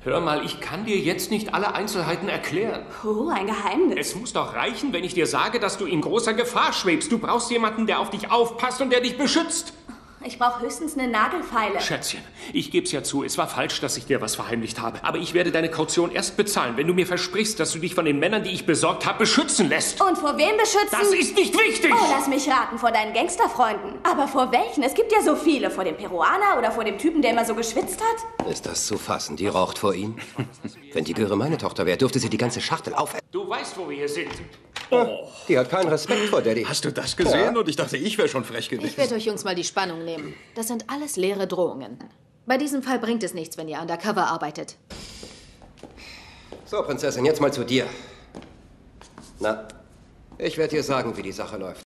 Hör mal, ich kann dir jetzt nicht alle Einzelheiten erklären. Oh, ein Geheimnis. Es muss doch reichen, wenn ich dir sage, dass du in großer Gefahr schwebst. Du brauchst jemanden, der auf dich aufpasst und der dich beschützt. Ich brauche höchstens eine Nagelfeile. Schätzchen, ich geb's ja zu, es war falsch, dass ich dir was verheimlicht habe. Aber ich werde deine Kaution erst bezahlen, wenn du mir versprichst, dass du dich von den Männern, die ich besorgt habe, beschützen lässt. Und vor wem beschützen? Das ist nicht wichtig! Oh, lass mich raten, vor deinen Gangsterfreunden. Aber vor welchen? Es gibt ja so viele. Vor dem Peruaner oder vor dem Typen, der immer so geschwitzt hat? Ist das zu fassen? Die raucht vor ihm? Wenn die Göre meine Tochter wäre, dürfte sie die ganze Schachtel aufessen. Du weißt, wo wir hier sind. Oh. Die hat keinen Respekt vor Daddy. Hast du das gesehen? Ja. Und ich dachte, ich wäre schon frech gewesen. Ich werde euch Jungs mal die Spannung nehmen. Das sind alles leere Drohungen. Bei diesem Fall bringt es nichts, wenn ihr undercover arbeitet. So, Prinzessin, jetzt mal zu dir. Na, ich werde dir sagen, wie die Sache läuft.